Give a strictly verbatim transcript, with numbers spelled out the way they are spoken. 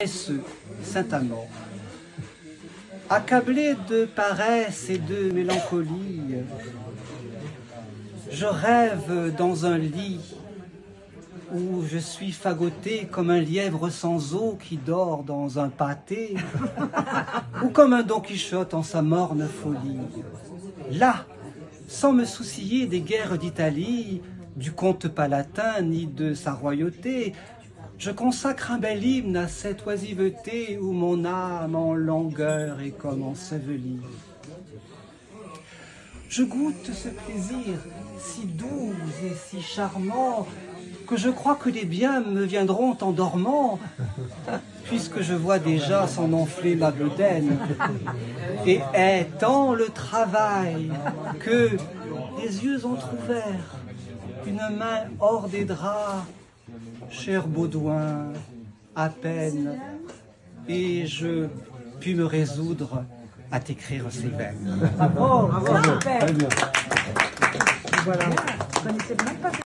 ce Saint-Amand. Accablé de paresse et de mélancolie, je rêve dans un lit où je suis fagoté comme un lièvre sans eau qui dort dans un pâté, ou comme un Don Quichotte en sa morne folie. Là, sans me soucier des guerres d'Italie, du comte palatin ni de sa royauté, je consacre un bel hymne à cette oisiveté où mon âme en langueur est comme ensevelie. Je goûte ce plaisir si doux et si charmant que je crois que les biens me viendront en dormant, puisque je vois déjà s'en enfler ma bedaine. Et est tant le travail que les yeux entr'ouverts, une main hors des draps, cher Baudouin, à peine, et je puis me résoudre à t'écrire ces vers. Bravo, bravo, super. Voilà. Vous connaissez même pas